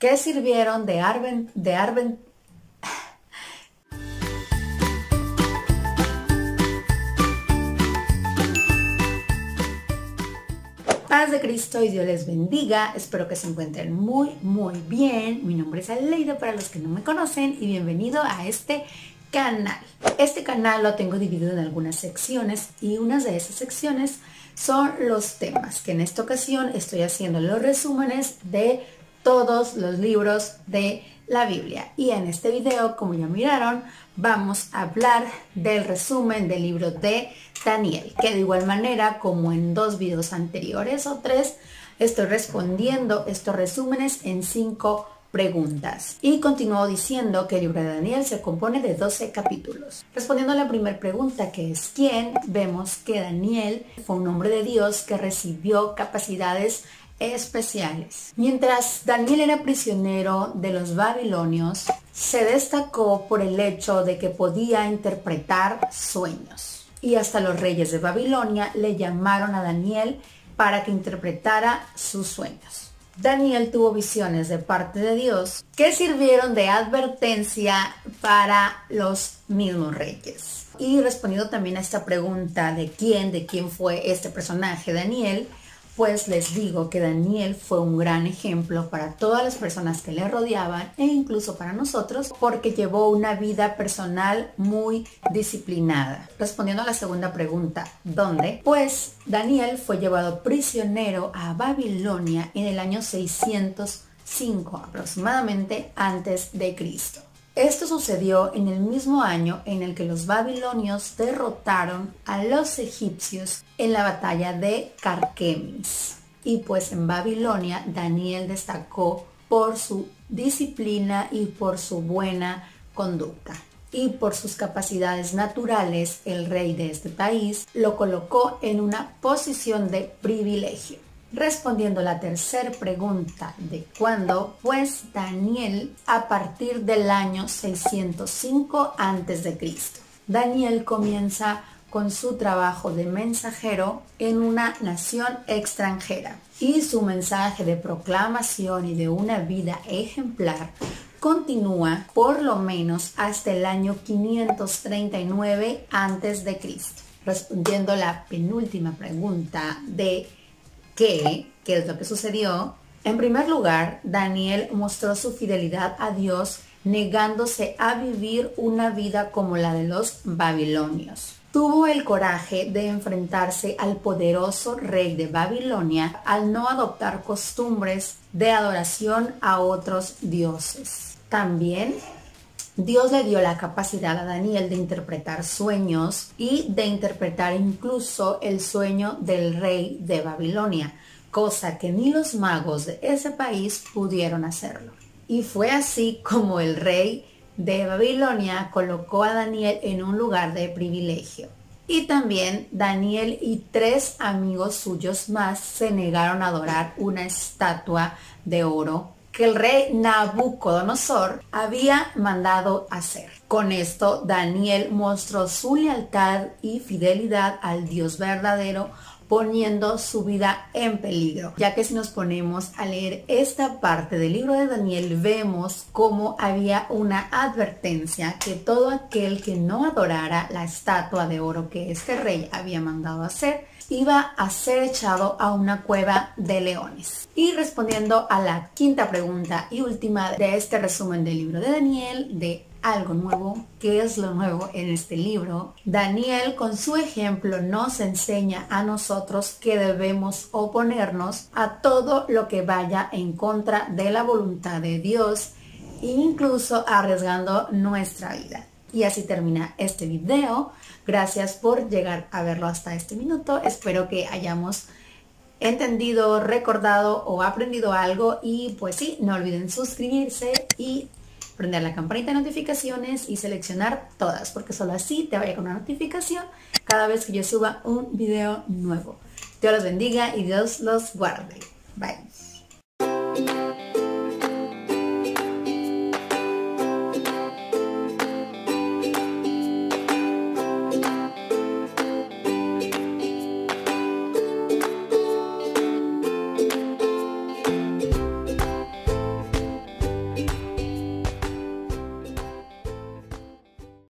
¿Qué sirvieron Paz de Cristo y Dios les bendiga. Espero que se encuentren muy bien. Mi nombre es Aleida para los que no me conocen y bienvenido a este canal. Este canal lo tengo dividido en algunas secciones y unas de esas secciones son los temas, que en esta ocasión estoy haciendo los resúmenes de todos los libros de la Biblia. Y en este video, como ya miraron, vamos a hablar del resumen del libro de Daniel, que de igual manera como en 2 videos anteriores o 3, estoy respondiendo estos resúmenes en 5 preguntas. Y continúo diciendo que el libro de Daniel se compone de 12 capítulos. Respondiendo a la primera pregunta, que es ¿quién?, vemos que Daniel fue un hombre de Dios que recibió capacidades especiales. Mientras Daniel era prisionero de los babilonios, se destacó por el hecho de que podía interpretar sueños. Y hasta los reyes de Babilonia le llamaron a Daniel para que interpretara sus sueños. Daniel tuvo visiones de parte de Dios que sirvieron de advertencia para los mismos reyes. Y respondiendo también a esta pregunta de quién fue este personaje Daniel, pues les digo que Daniel fue un gran ejemplo para todas las personas que le rodeaban e incluso para nosotros, porque llevó una vida personal muy disciplinada. Respondiendo a la segunda pregunta, ¿dónde? Pues Daniel fue llevado prisionero a Babilonia en el año 605 aproximadamente antes de Cristo. Esto sucedió en el mismo año en el que los babilonios derrotaron a los egipcios en la batalla de Carquemis. Y pues en Babilonia Daniel destacó por su disciplina y por su buena conducta. Y por sus capacidades naturales, el rey de este país lo colocó en una posición de privilegio. Respondiendo a la tercera pregunta de cuándo, pues Daniel a partir del año 605 a.C. Daniel comienza con su trabajo de mensajero en una nación extranjera y su mensaje de proclamación y de una vida ejemplar continúa por lo menos hasta el año 539 a.C. Respondiendo a la penúltima pregunta de ¿qué es lo que sucedió? En primer lugar, Daniel mostró su fidelidad a Dios negándose a vivir una vida como la de los babilonios. Tuvo el coraje de enfrentarse al poderoso rey de Babilonia al no adoptar costumbres de adoración a otros dioses. También Dios le dio la capacidad a Daniel de interpretar sueños y de interpretar incluso el sueño del rey de Babilonia, cosa que ni los magos de ese país pudieron hacerlo. Y fue así como el rey de Babilonia colocó a Daniel en un lugar de privilegio. Y también Daniel y 3 amigos suyos más se negaron a adorar una estatua de oro que el rey Nabucodonosor había mandado hacer. Con esto, Daniel mostró su lealtad y fidelidad al Dios verdadero, poniendo su vida en peligro, ya que si nos ponemos a leer esta parte del libro de Daniel, vemos cómo había una advertencia que todo aquel que no adorara la estatua de oro que este rey había mandado hacer, iba a ser echado a una cueva de leones. Y respondiendo a la quinta pregunta y última de este resumen del libro de Daniel, de algo nuevo, ¿qué es lo nuevo en este libro? Daniel con su ejemplo nos enseña a nosotros que debemos oponernos a todo lo que vaya en contra de la voluntad de Dios, incluso arriesgando nuestra vida. Y así termina este video. Gracias por llegar a verlo hasta este minuto. Espero que hayamos entendido, recordado o aprendido algo. Y pues sí, no olviden suscribirse y prender la campanita de notificaciones y seleccionar todas, porque solo así te va a llegar una notificación cada vez que yo suba un video nuevo. Dios los bendiga y Dios los guarde. Bye.